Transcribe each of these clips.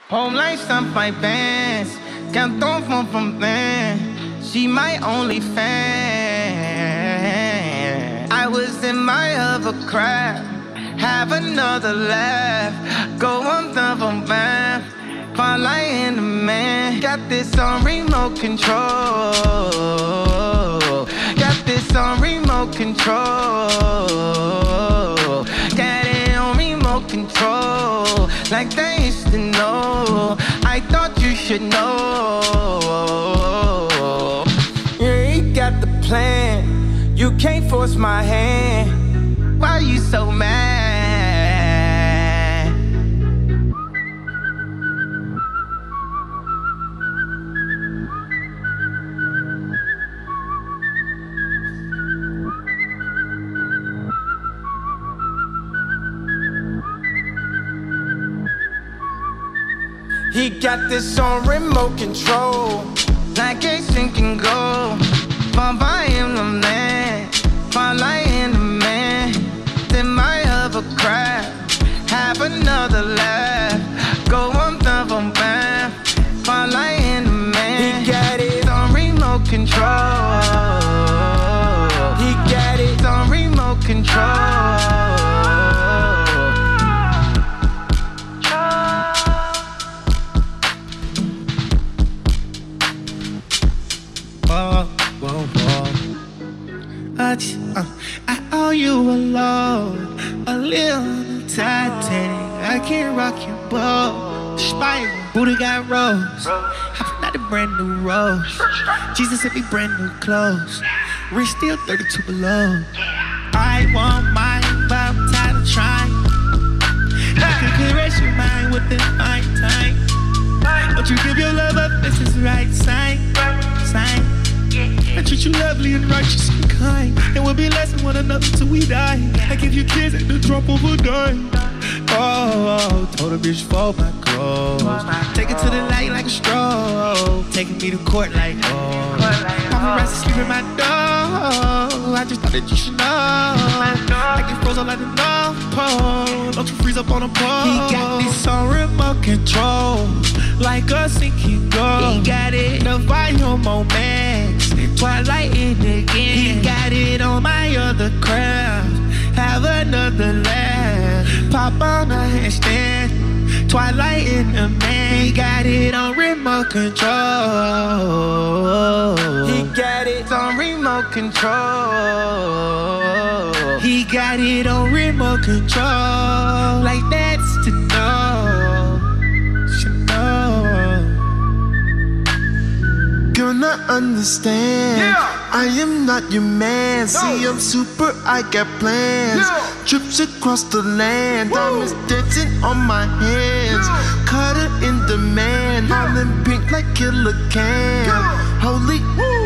Home life on my bands. Can't don't phone from man. She my only fan. I was in my other crap. Have another laugh. Go on double man. Fall I in the man. Got this on remote control. Got this on remote control. Got it on remote control. Like they used to know. I thought you should know. Yeah, you got the plan. You can't force my hand. Why you so mad? He got this on remote control, like Jason can go. Fall by him the man, fall I in the man. Then my other crap, have another laugh. Go on double man, fall I in the man. He got it on remote control. He got it on remote control. I owe you a load, a little Titanic. I can't rock your boat. Spider, Buddha got rose. Hopping out a brand new rose. Jesus sent me brand new clothes. Rich still 32 below. I want mine, but I'm tired of trying. I could caress your mind with this fine time. Don't you give your love up, this is the right sign. I treat you lovely and righteous and kind, and we'll be less than one another till we die. I give you kids at the drop of a dime. Oh, told a bitch fold my clothes. Take it to the light like a stroll. Taking me to court like, oh. Mama rights to sleep in my door. I just thought that you should know. I get frozen like the North Pole. Don't you freeze up on a pole. He got this on remote control, like a sinking goal. He got it, the Volume Max, Twilight in again. He got it on my other craft. Have another laugh. Pop on a handstand. Twilight in the man. He got it on remote control. He got it on remote control. He got it on remote control. Like that's to know. Should know. Gonna understand, yeah. I am not your man. See, I'm super, I got plans. Trips across the land, diamonds dancing on my hands. Cut it in demand, all in pink like Killer Cam. Holy,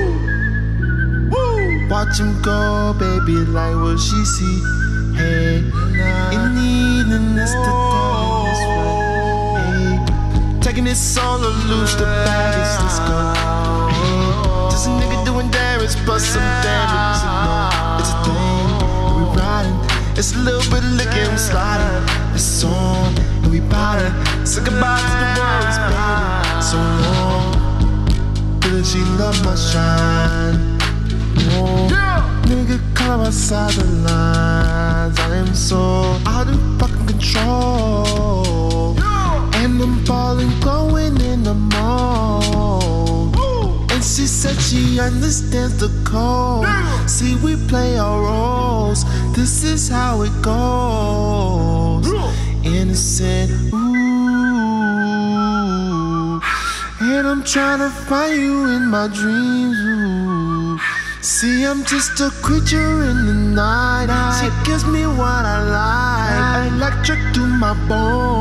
watch him go, baby, like what she see. Hey, in needing this to this way. Hey, taking this all to lose the baddest, let's go. Just a nigga doing damage, but some damage. No, it's a thing, and we riding. It's a little bit of liquor, we sliding. It's on, and we bottom. Say goodbye to the worries, baby. So long, feel that she love my shine. Oh, nigga, call outside the lines. I am so out of fucking control, and I'm balling, going in the mall. She said she understands the code. See, we play our roles. This is how it goes. Innocent, ooh. And I'm trying to find you in my dreams, ooh. See, I'm just a creature in the night. She gives me what I like. Electric to my bones.